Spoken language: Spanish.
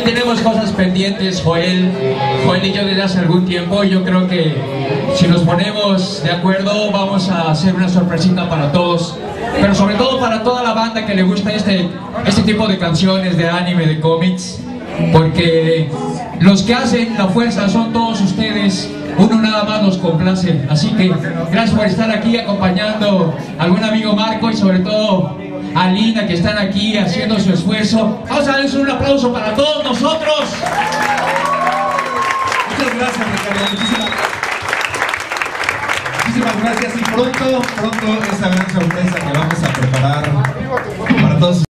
Ya tenemos cosas pendientes, Joel y yo desde hace algún tiempo. Yo creo que si nos ponemos de acuerdo vamos a hacer una sorpresita para todos, pero sobre todo para toda la banda que le gusta este tipo de canciones de anime, de cómics, porque los que hacen la fuerza son todos ustedes. Uno nada más nos complace, así que gracias por estar aquí acompañando a algún amigo Marco y sobre todo a Lina, que están aquí haciendo su esfuerzo. Vamos a darles un aplauso para todos nosotros. Muchas gracias, Ricardo, muchísimas gracias, y pronto esa gran sorpresa que vamos a preparar para todos